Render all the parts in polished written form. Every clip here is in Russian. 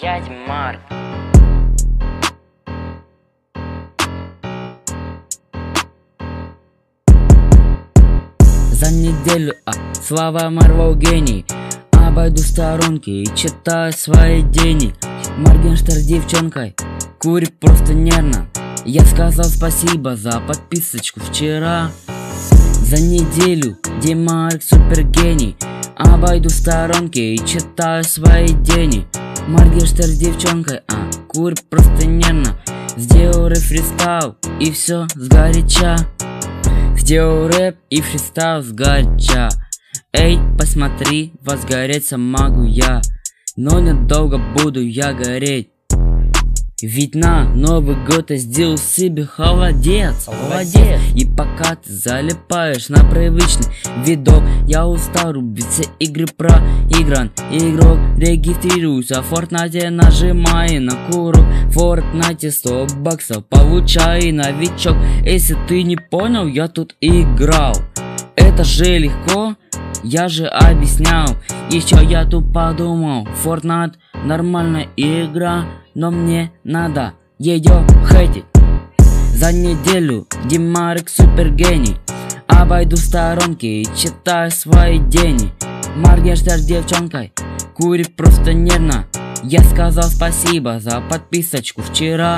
Я Димарк. За неделю, слава Марвел гений. Обойду сторонки и читаю свои дни. Моргенштерн с девчонкой курит просто нервно. Я сказал спасибо за подписочку вчера. За неделю Димарк супергений. Обойду сторонки и читаю свои дни. Моргенштерн с девчонкой курит просто нервно. Сделал рэп фристайл и все сгоряча. Сделал рэп и фристайл сгоряча. Эй, посмотри, возгореться могу я, но недолго буду я гореть. Ведь на Новый год я сделал себе холодец. И пока ты залипаешь на привычный видок, я устал рубить все игры про игран. Игрок, регистрируйся в Fortnite, нажимай на курок. В Fortnite 100 баксов получай, новичок. Если ты не понял, я тут играл. Это же легко, я же объяснял. Еще я тут подумал, Fortnite нормальная игра, но мне надо ее хейтить. За неделю Димарк супергений. Обойду сторонки и читаю свои дни. Моргенштерн с девчонкой курит просто нервно. Я сказал спасибо за подписочку вчера.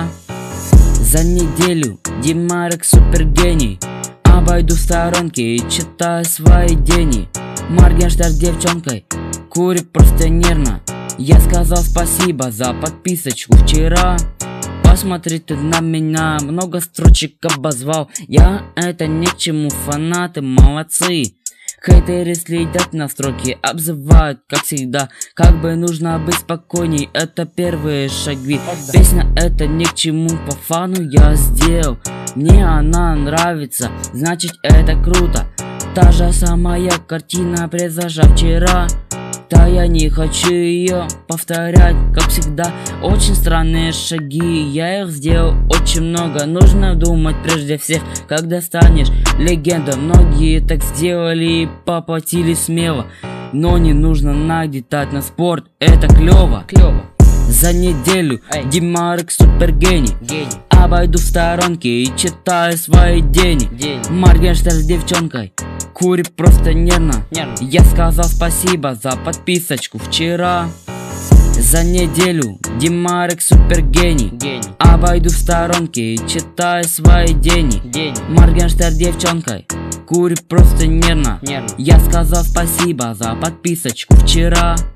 За неделю Димарк супергений. Обойду сторонки и читаю свои дни. Моргенштерн с девчонкой курит просто нервно. Я сказал спасибо за подписочку вчера. Посмотри ты на меня, много строчек обозвал. Я это ни к чему, фанаты молодцы. Хейтеры следят на строки, обзывают как всегда. Как бы нужно быть спокойней, это первые шаги. Песня это ни к чему, по фану я сделал. Мне она нравится, значит это круто. Та же самая картина произошла вчера. Да я не хочу ее повторять, как всегда. Очень странные шаги, я их сделал очень много. Нужно думать прежде всех, когда станешь легендой. Многие так сделали и поплатили смело, но не нужно нагнетать на спорт, это клево. За неделю Димарк супергений. Обойду сторонки и читаю свои дни. Моргенштерн с девчонкой курит просто нервно. Я сказал спасибо за подписочку вчера. За неделю Димарк супергений. Обойду сторонки и читаю свои дни. Моргенштерн с девчонкой курит просто нервно. Я сказал спасибо за подписочку вчера.